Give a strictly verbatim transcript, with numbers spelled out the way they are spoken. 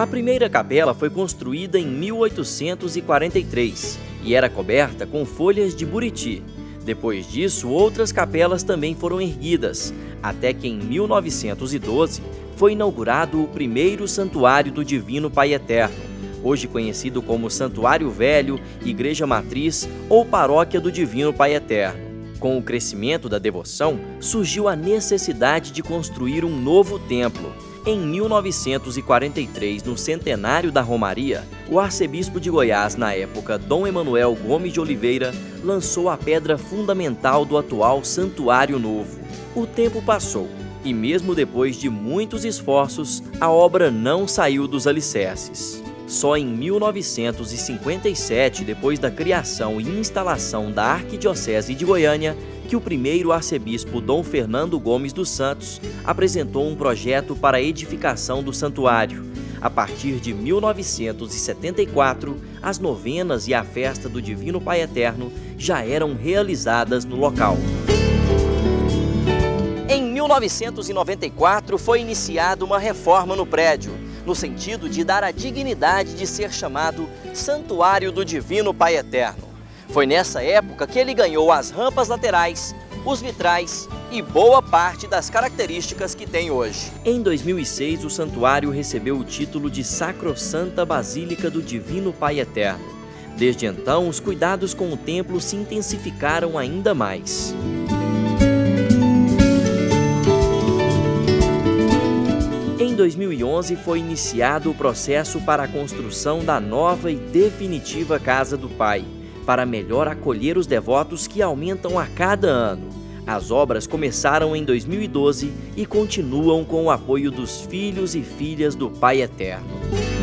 A primeira capela foi construída em mil oitocentos e quarenta e três e era coberta com folhas de buriti. Depois disso, outras capelas também foram erguidas, até que em mil novecentos e doze foi inaugurado o primeiro Santuário do Divino Pai Eterno, hoje conhecido como Santuário Velho, Igreja Matriz ou Paróquia do Divino Pai Eterno. Com o crescimento da devoção, surgiu a necessidade de construir um novo templo. Em mil novecentos e quarenta e três, no centenário da Romaria, o arcebispo de Goiás, na época, Dom Emanuel Gomes de Oliveira, lançou a pedra fundamental do atual Santuário Novo. O tempo passou, e mesmo depois de muitos esforços, a obra não saiu dos alicerces. Só em mil novecentos e cinquenta e sete, depois da criação e instalação da Arquidiocese de Goiânia, que o primeiro arcebispo Dom Fernando Gomes dos Santos apresentou um projeto para a edificação do santuário. A partir de mil novecentos e setenta e quatro, as novenas e a festa do Divino Pai Eterno já eram realizadas no local. Em mil novecentos e noventa e quatro, foi iniciada uma reforma no prédio, no sentido de dar a dignidade de ser chamado Santuário do Divino Pai Eterno. Foi nessa época que ele ganhou as rampas laterais, os vitrais e boa parte das características que tem hoje. Em dois mil e seis, o santuário recebeu o título de Sacrossanta Basílica do Divino Pai Eterno. Desde então, os cuidados com o templo se intensificaram ainda mais. Em dois mil e onze, foi iniciado o processo para a construção da nova e definitiva Casa do Pai, para melhor acolher os devotos que aumentam a cada ano. As obras começaram em dois mil e doze e continuam com o apoio dos filhos e filhas do Pai Eterno.